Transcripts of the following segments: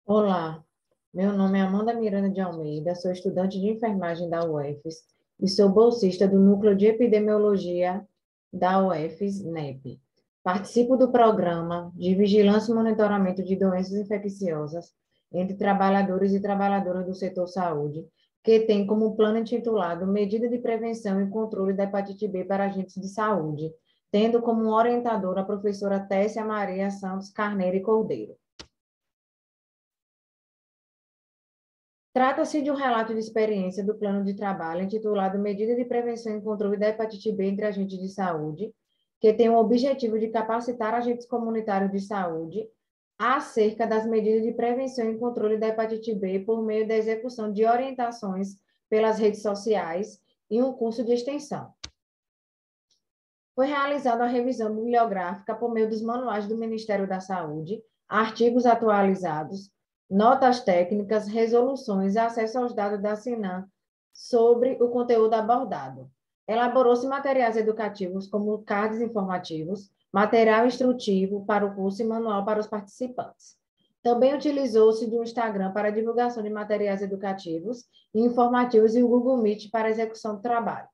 Olá, meu nome é Amanda Miranda de Almeida, sou estudante de enfermagem da UFES e sou bolsista do Núcleo de Epidemiologia da UFES, NEP. Participo do programa de Vigilância e Monitoramento de Doenças Infecciosas entre trabalhadores e trabalhadoras do setor saúde, que tem como plano intitulado Medida de Prevenção e Controle da Hepatite B para Agentes de Saúde, tendo como orientadora a professora Tessia Maria Santos Carneiro e Cordeiro. Trata-se de um relato de experiência do plano de trabalho intitulado Medida de Prevenção e Controle da Hepatite B entre Agentes de Saúde, que tem o objetivo de capacitar agentes comunitários de saúde acerca das medidas de prevenção e controle da hepatite B por meio da execução de orientações pelas redes sociais e um curso de extensão. Foi realizada a revisão bibliográfica por meio dos manuais do Ministério da Saúde, artigos atualizados, notas técnicas, resoluções e acesso aos dados da Sinan sobre o conteúdo abordado. Elaborou-se materiais educativos como cards informativos, material instrutivo para o curso e manual para os participantes. Também utilizou-se do Instagram para divulgação de materiais educativos e informativos e o Google Meet para execução do trabalho.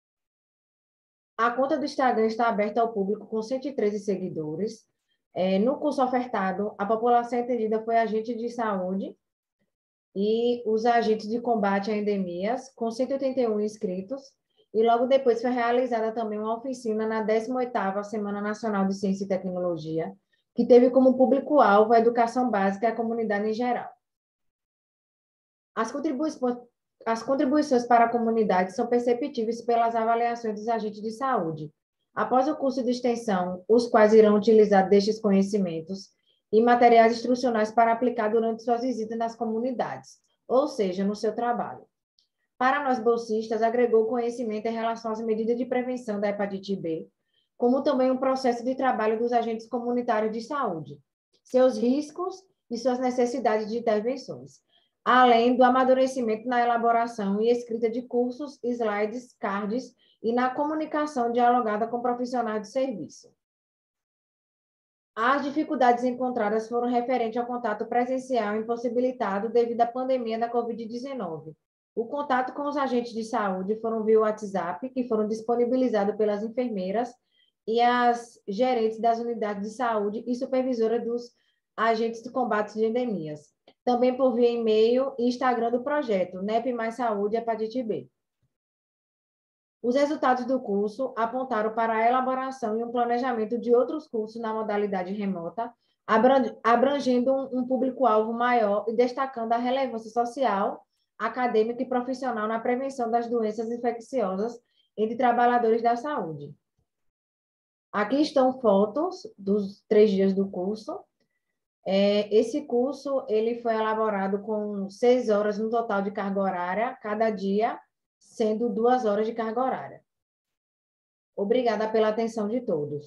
A conta do Instagram está aberta ao público com 113 seguidores. No curso ofertado, a população atendida foi agente de saúde e os agentes de combate a endemias, com 181 inscritos. E logo depois foi realizada também uma oficina na 18ª Semana Nacional de Ciência e Tecnologia, que teve como público-alvo a educação básica e a comunidade em geral. As contribuições para a comunidade são perceptíveis pelas avaliações dos agentes de saúde. Após o curso de extensão, os quais irão utilizar destes conhecimentos e materiais instrucionais para aplicar durante suas visitas nas comunidades, ou seja, no seu trabalho. Para nós bolsistas, agregou conhecimento em relação às medidas de prevenção da hepatite B, como também um processo de trabalho dos agentes comunitários de saúde, seus riscos e suas necessidades de intervenções, além do amadurecimento na elaboração e escrita de cursos, slides, cards e na comunicação dialogada com profissionais de serviço. As dificuldades encontradas foram referentes ao contato presencial impossibilitado devido à pandemia da Covid-19. O contato com os agentes de saúde foram via WhatsApp, que foram disponibilizados pelas enfermeiras e as gerentes das unidades de saúde e supervisora dos agentes de combate de endemias. Também por via e-mail e Instagram do projeto NEP Mais Saúde Hepatite B. Os resultados do curso apontaram para a elaboração e um planejamento de outros cursos na modalidade remota, abrangendo um público-alvo maior e destacando a relevância social, acadêmica e profissional na prevenção das doenças infecciosas entre trabalhadores da saúde. Aqui estão fotos dos 3 dias do curso. Esse curso ele foi elaborado com 6 horas no total de carga horária, cada dia, sendo 2 horas de carga horária. Obrigada pela atenção de todos.